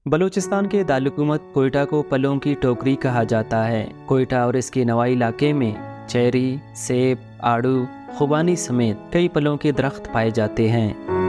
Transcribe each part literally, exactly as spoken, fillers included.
बलूचिस्तान के दारकूमत कोयटा को फलों की टोकरी कहा जाता है। कोयटा और इसके नवाई इलाके में चेरी, सेब, आड़ू, खुबानी समेत कई फलों के दरख्त पाए जाते हैं।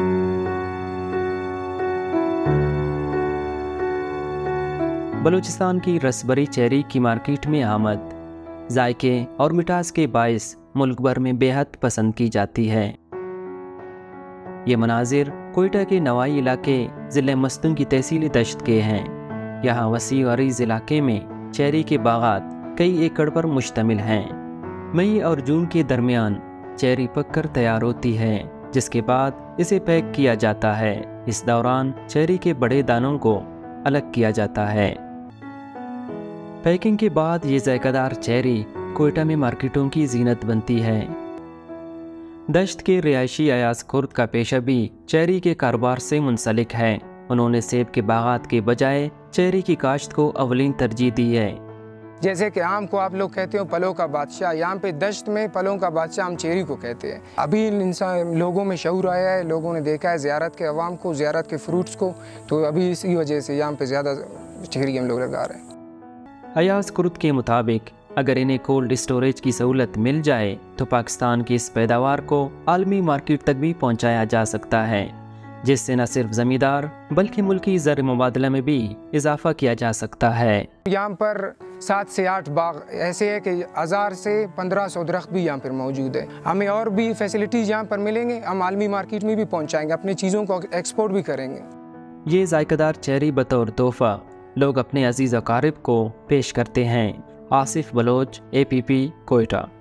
बलूचिस्तान की रसबरी चेरी की मार्केट में आमद जायके और मिठास के बायस मुल्क भर में बेहद पसंद की जाती है। ये मनाजिर कोयटा के नवाई इलाके ज़िले मस्तूम की तहसीली दश्त के हैं। यहाँ वसी और अरीज़ इलाके में चेरी के बागात कई एकड़ पर मुश्तमिल हैं। मई और जून के दरमियान चेरी पक कर तैयार होती है, जिसके बाद इसे पैक किया जाता है। इस दौरान चेरी के बड़े दानों को अलग किया जाता है। पैकिंग के बाद ये ज़ायकादार चेरी कोयटा में मार्केटों की जीनत बनती है। दश्त के रिहायशी अयाज खुर्द का पेशा भी चेरी के कारोबार से मुंसलिक है। उन्होंने सेब के बागात के बजाय चेरी की काश्त को अवलीन तरजीह दी है। जैसे कि आम को आप लोग कहते हो फलों का बादशाह, यहाँ पे दश्त में फलों का बादशाह हम चेरी को कहते हैं। अभी इंसान लोगों में शऊर आया है, लोगों ने देखा है ज़ियारत के अवाम को, ज़ियारत के फ्रूट्स को, तो अभी इसी वजह से यहाँ पे ज़्यादा चेरी हम लोग लगा रहे हैं। अयाज खुर्द के मुताबिक अगर इन्हें कोल्ड स्टोरेज की सहूलत मिल जाए तो पाकिस्तान की इस पैदावार को आलमी मार्केट तक भी पहुंचाया जा सकता है, जिससे न सिर्फ ज़मींदार बल्कि मुल्की ज़र मुबादला में भी इजाफा किया जा सकता है। यहाँ पर सात से आठ बाग ऐसे है कि हज़ार से पंद्रह सौ दरख्त भी यहाँ पर मौजूद है। हमें और भी फैसिलिटीज़ यहाँ पर मिलेंगे, हम आलमी मार्केट में भी पहुँचाएँगे, अपनी चीज़ों को एक्सपोर्ट भी करेंगे। ये ज़ायकादार चेरी बतौर तोहफ़ा लोग अपने अजीज़ अकारिब को पेश करते हैं। Asif Baloch, A P P, Quetta.